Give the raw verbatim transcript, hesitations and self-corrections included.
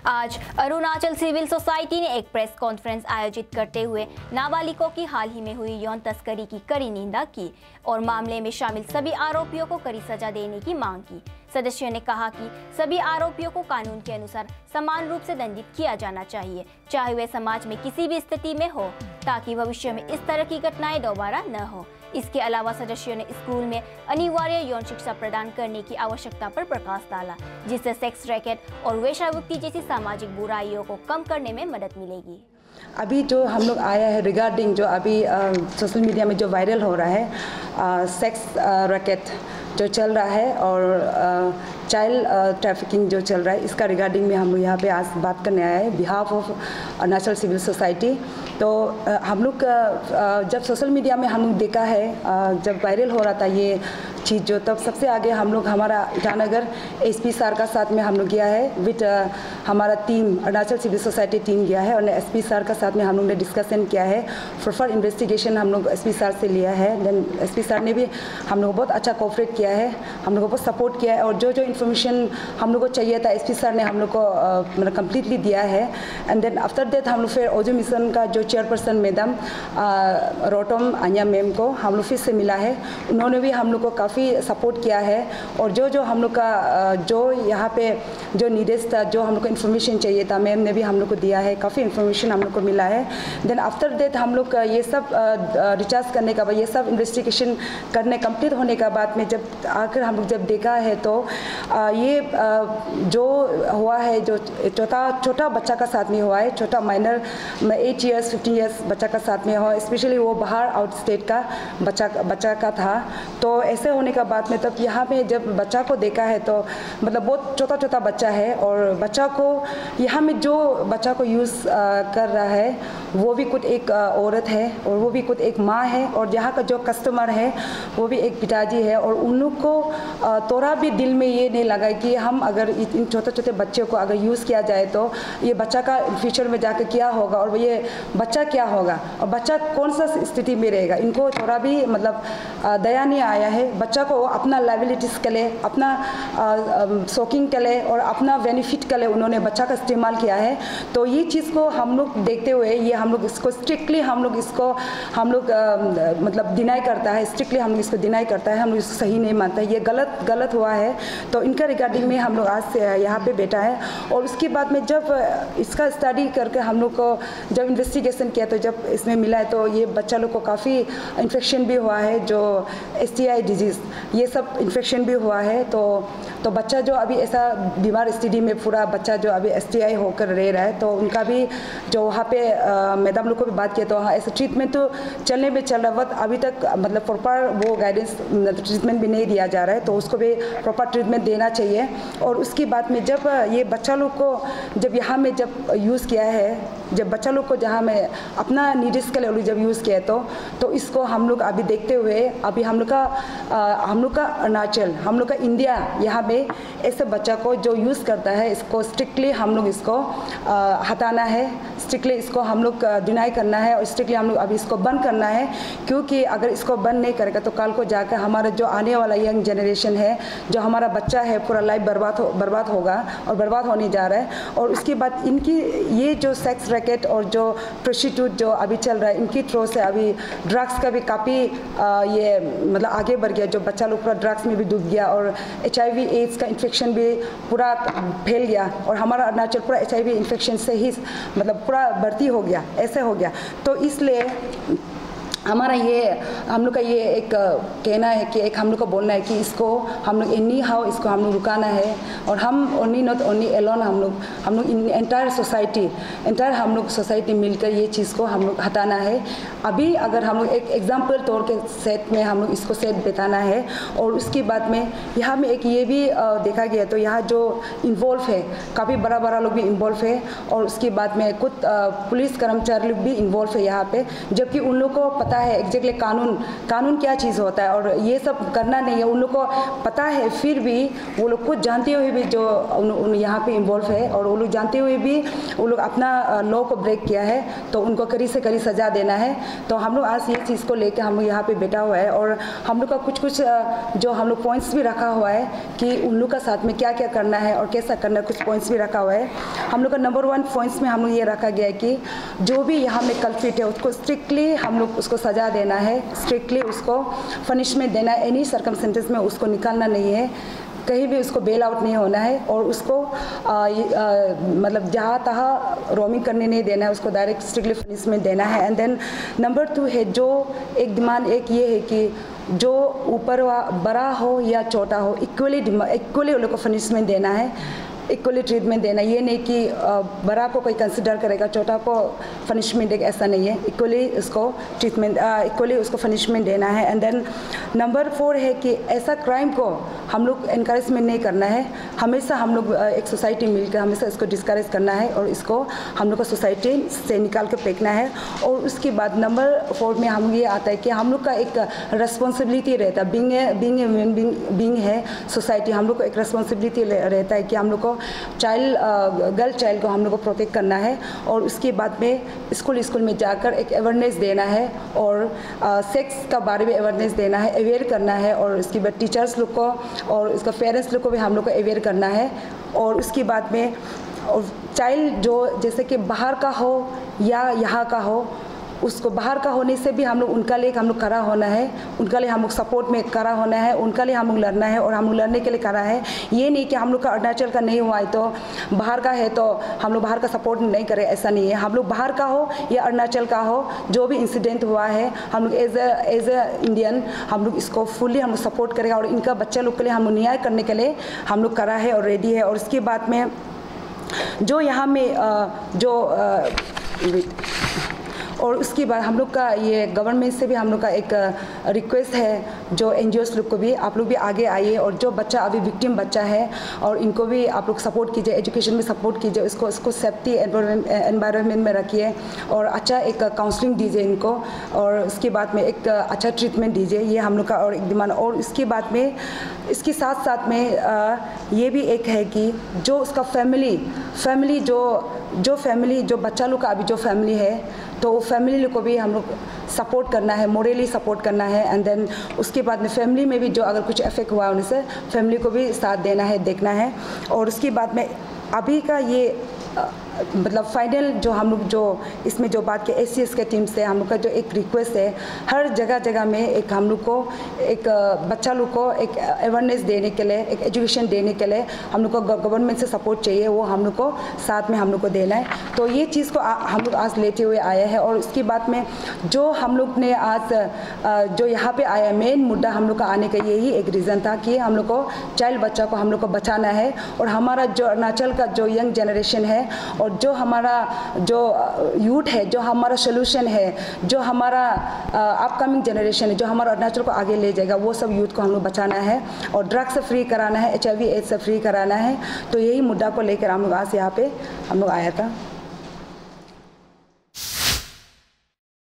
आज Arunachal civil society ने एक प्रेस कॉन्फ्रेंस आयोजित करते हुए नाबालिगों की हाल ही में हुई यौन तस्करी की कड़ी निंदा की और मामले में शामिल सभी आरोपियों को कड़ी सजा देने की मांग की। सदस्यों ने कहा कि सभी आरोपियों को कानून के अनुसार समान रूप से दंडित किया जाना चाहिए, चाहे वे समाज में किसी भी स्थिति में हो, ताकि भविष्य में इस तरह की घटनाएं दोबारा न हो। इसके अलावा सदस्यों ने स्कूल में अनिवार्य यौन शिक्षा प्रदान करने की आवश्यकता पर प्रकाश डाला, जिससे सेक्स रैकेट और वेश्यावृत्ति जैसी सामाजिक बुराइयों को कम करने में मदद मिलेगी। अभी जो हम लोग आया है रिगार्डिंग जो अभी सोशल मीडिया में जो वायरल हो रहा है सेक्स रैकेट जो चल रहा है और चाइल्ड ट्रैफिकिंग जो चल रहा है, इसका रिगार्डिंग में हम लोग यहाँ पे आज बात करने आए हैं behalf of Arunachal civil society. तो हम लोग जब सोशल मीडिया में हम लोग देखा है, जब वायरल हो रहा था ये चीज़ जो, तब सबसे आगे हम लोग हमारा ईटानगर एसपी सर का साथ में हम लोग गया है विद हमारा team Arunachal civil society team गया है और एसपी सर का साथ में हम लोग ने डिस्कशन किया है। फॉर इन्वेस्टिगेशन हम लोग एसपी सर से लिया है। देन एसपी सर ने भी हम लोग बहुत अच्छा कोऑपरेट किया है, हम लोग को बहुत सपोर्ट किया है और जो जो इन्फॉर्मेशन हम लोग को चाहिए था एसपी सर ने हम लोग को मतलब कम्प्लीटली दिया है। एंड देन आफ्टर दैट हम लोग फिर ओजो मिशन का जो chairperson madam Rotam Anya ma'am को हम लोग फिर से मिला है, उन्होंने भी हम लोग को काफ़ी सपोर्ट किया है और जो जो हम लोग का जो यहाँ पे जो नीडेस था, जो हम लोग को इन्फॉर्मेशन चाहिए था, मैम ने भी हम लोग को दिया है, काफ़ी इन्फॉर्मेशन हम लोग को मिला है। देन आफ्टर दैट हम लोग ये सब रिचार्ज करने का बाद, ये सब इन्वेस्टिगेशन करने कंप्लीट होने का बाद में जब आकर हम लोग जब देखा है तो ये जो हुआ है जो छोटा छोटा बच्चा का साथ में हुआ है, छोटा minor eight years fifteen years बच्चा का साथ में हुआ, स्पेशली वो बाहर आउट स्टेट का बच्चा बच्चा का था। तो ऐसे होने का बाद में तब यहाँ पे जब बच्चा को देखा है तो मतलब बहुत छोटा छोटा बच्चा है और बच्चा को यहाँ में जो बच्चा को यूज़ कर रहा है वो भी कुछ एक औरत है और वो भी कुछ एक माँ है और यहाँ का जो कस्टमर है वो भी एक पिताजी है। और उन लोग को थोड़ा भी दिल में ये नहीं लगा कि हम अगर इन छोटे छोटे बच्चों को अगर यूज़ किया जाए तो ये बच्चा का फ्यूचर में जाकर क्या होगा और ये बच्चा क्या होगा और बच्चा कौन सा स्थिति में रहेगा, इनको थोड़ा भी मतलब दया नहीं आया है। बच्चा को अपना लाइबिलिटीज़ के लिए, अपना शौकीन के लिए और अपना बेनिफिट के लिए उन्होंने बच्चा का इस्तेमाल किया है। तो ये चीज़ को हम लोग देखते हुए ये हम लोग इसको स्ट्रिक्टली हम लोग इसको हम लोग मतलब डिनाई करता है, स्ट्रिक्टली हम लोग इसको डिनाई करता है, हम लोग इसको सही नहीं मानता है, ये गलत गलत हुआ है। तो इनका रिगार्डिंग में हम लोग आज से यहाँ पे बैठा है और उसके बाद में जब इसका स्टडी करके हम लोग को जब इन्वेस्टिगेशन किया तो जब इसमें मिला है तो ये बच्चा लोग को काफ़ी इन्फेक्शन भी हुआ है, जो एस टी आई डिजीज़ ये सब इन्फेक्शन भी हुआ है। तो तो बच्चा जो अभी ऐसा बीमार स्थिति में पूरा बच्चा जो अभी एस टी आई होकर रह रहा है तो उनका भी जो वहाँ पे मैडम लोग को भी बात किया तो हाँ ऐसा ट्रीटमेंट तो चलने में चल रहा है, अभी तक मतलब प्रॉपर वो गाइडेंस ट्रीटमेंट भी नहीं दिया जा रहा है, तो उसको भी प्रॉपर ट्रीटमेंट देना चाहिए। और उसके बाद में जब ये बच्चा लोग को जब यहाँ में जब यूज़ किया है, जब बच्चा लोग को जहाँ में अपना नीड्स के लिए जब यूज़ किया है तो तो इसको हम लोग अभी देखते हुए अभी हम लोग का आ, हम लोग का अरुणाचल, हम लोग का इंडिया यहाँ पे ऐसे बच्चा को जो यूज़ करता है इसको स्ट्रिक्टली हम लोग इसको आ, हटाना है, स्ट्रिक्टली इसको हम लोग डिनाई करना है और स्ट्रिक्टली हम लोग अभी इसको बंद करना है। क्योंकि अगर इसको बंद नहीं करेगा तो कल को जाकर हमारा जो आने वाला यंग जनरेशन है, जो हमारा बच्चा है, पूरा लाइफ बर्बाद हो बर्बाद होगा और बर्बाद होने जा रहा है। और उसके बाद इनकी ये जो सेक्स रैकेट और जो प्रोस्टिट्यूट जो अभी चल रहा है, इनकी थ्रो से अभी ड्रग्स का भी काफ़ी ये मतलब आगे बढ़ गया, जो बच्चा लोग पूरा ड्रग्स में भी डूब गया और एच आई वी एड्स का इन्फेक्शन भी पूरा फैल गया और हमारा अरुणाचल पूरा एच आई वी इन्फेक्शन से ही मतलब पूरा भर्ती हो गया, ऐसे हो गया। तो इसलिए हमारा ये हम लोग का ये एक कहना है कि एक हम लोग को बोलना है कि इसको हम लोग एनी हाउ इसको हम लोग रुकाना है और हम ओनली नॉट ओनली एलोन हम लोग हम लोग इन एंटायर सोसाइटी एंटायर हम लोग सोसाइटी मिलकर ये चीज़ को हम लोग हटाना है। अभी अगर हम लोग एक एग्जाम्पल तौर के सेट में हम लोग इसको सेट बिताना है और उसके बाद में यहाँ में एक ये भी देखा गया तो यहाँ जो इन्वॉल्व है काफ़ी बड़ा बड़ा लोग भी इन्वॉल्व है और उसके बाद में कुछ पुलिस कर्मचारी लोग भी इन्वॉल्व है यहाँ पे, जबकि उन लोग को पता है एग्जैक्टली कानून कानून क्या चीज़ होता है, और ये सब करना नहीं है। उन लोग को पता है, फिर भी वो लोग कुछ जानते हुए भी जो उन, उन यहाँ पे इन्वॉल्व है, और वो लोग जानते हुए भी वो लोग अपना लॉ को ब्रेक किया है, तो उनको कड़ी से कड़ी सज़ा देना है। तो हम लोग आज ये चीज़ को लेकर हम लोग यहाँ पे बैठा हुआ है, और हम लोग का कुछ कुछ जो हम लोग पॉइंट्स भी रखा हुआ है कि उन लोग का साथ में क्या क्या करना है और कैसा करना है, कुछ पॉइंट्स भी रखा हुआ है। हम लोग का नंबर वन पॉइंट्स में हम लोग ये रखा गया है कि जो भी यहाँ में कल्प्रिट है उसको स्ट्रिक्टली हम लोग उसको सज़ा देना है, स्ट्रिक्टली उसको पनिशमेंट देना है। एनी सर्कमस्टेंसेस में उसको निकालना नहीं है, कहीं भी उसको बेल आउट नहीं होना है, और उसको आ, आ, मतलब जहाँ तहाँ रोमिंग करने नहीं देना है, उसको डायरेक्ट स्ट्रिक्टली पनिशमेंट देना है। एंड देन नंबर टू है जो एक डिमांड एक ये है कि जो ऊपर बड़ा हो या छोटा हो इक्वली इक्वली उन लोग को पनिशमेंट देना है, इक्वली ट्रीटमेंट देना। ये नहीं कि बड़ा को कोई कंसिडर करेगा, छोटा को पनिशमेंट देगा, ऐसा नहीं है। इक्वली उसको ट्रीटमेंट इक्वली उसको पनिशमेंट देना है। एंड देन नंबर फोर है कि ऐसा क्राइम को हम लोग इनकरेजमेंट नहीं करना है। हमेशा हम लोग एक सोसाइटी मिलकर हमेशा इसको डिस्करेज करना है, और इसको हम लोग को सोसाइटी से निकाल कर फेंकना है। और उसके बाद नंबर फोर में हम ये आता है कि हम लोग का एक रिस्पॉन्सिबिलिटी रहता है, बीइंग बीइंग बीइंग है सोसाइटी, हम लोग को एक रिस्पॉन्सिबिलिटी रहता है कि हम लोग को चाइल्ड गर्ल चाइल्ड को हम लोग को प्रोटेक्ट करना है। और उसके बाद में स्कूल स्कूल में जाकर एक अवेयरनेस देना है, और सेक्स का बारे में अवेयरनेस देना है, अवेयर करना है। और उसके बाद टीचर्स लोग को और उसका पेरेंट्स लोग को भी हम लोग को अवेयर करना है। और उसके बाद में और चाइल्ड जो जैसे कि बाहर का हो या यहाँ का हो, उसको बाहर का होने से भी हम लोग उनका लिए हम लोग खड़ा होना है, उनका लिए हम लोग सपोर्ट में खड़ा होना है, उनका लिए हम लोग लड़ना है, और हम लोग लड़ने के लिए खड़ा है। ये नहीं कि हम लोग का अरुणाचल का नहीं हुआ है तो बाहर का है तो हम लोग बाहर का सपोर्ट नहीं करें, ऐसा नहीं है। हम लोग बाहर का हो या अरुणाचल का हो, जो भी इंसिडेंट हुआ है हम लोग as a as a Indian हम लोग इसको फुल्ली हम लोग सपोर्ट करेगा, और इनका बच्चा लोग के लिए हम लोग न्याय करने के लिए हम लोग खड़ा है और रेडी है। और इसके बाद में जो यहाँ में जो और उसके बाद हम लोग का ये गवर्नमेंट से भी हम लोग का एक रिक्वेस्ट है, जो एनजीओस लोग को भी, आप लोग भी आगे आइए, और जो बच्चा अभी विक्टिम बच्चा है और इनको भी आप लोग सपोर्ट कीजिए, एजुकेशन में सपोर्ट कीजिए, इसको इसको सेफ्टी एनवायरनमेंट में रखिए, और अच्छा एक काउंसलिंग दीजिए इनको, और उसके बाद में एक अच्छा ट्रीटमेंट दीजिए। ये हम लोग का और एक डिमांड। और इसके बाद में इसके साथ साथ में आ, ये भी एक है कि जो उसका फैमिली फैमिली जो जो फैमिली जो बच्चा लोग का अभी जो फैमिली है, तो फैमिली को भी हम लोग सपोर्ट करना है, मोरली सपोर्ट करना है। एंड देन उसके बाद में फैमिली में भी जो अगर कुछ इफेक्ट हुआ उनसे, फैमिली को भी साथ देना है, देखना है। और उसके बाद में अभी का ये आ, मतलब फाइनल जो हम लोग जो इसमें जो बात के एस सी एस के टीम से हम लोग का जो एक रिक्वेस्ट है, हर जगह जगह में एक हम लोग को एक बच्चा लोग को एक अवेयरनेस देने के लिए, एक एजुकेशन देने के लिए हम लोग को गवर्नमेंट से सपोर्ट चाहिए, वो हम लोग को साथ में हम लोग को देना है। तो ये चीज़ को आ, हम लोग आज लेते हुए आए हैं। और उसके बाद में जो हम लोग ने आज जो यहाँ पे आया मेन मुद्दा हम लोग का आने का यही एक रीज़न था कि हम लोग को चाइल्ड बच्चा को हम लोग को बचाना है, और हमारा जो अरुणाचल का जो यंग जनरेशन है और जो हमारा जो यूथ है, जो हमारा सोल्यूशन है, जो हमारा अपकमिंग जनरेशन है, जो हमारा अरुणाचल को आगे ले जाएगा, वो सब यूथ को हम लोग बचाना है और ड्रग्स से फ्री कराना है, एच आई वी एड्स से फ्री कराना है। तो यही मुद्दा को लेकर हम लोग आज यहाँ पे हम लोग आया था।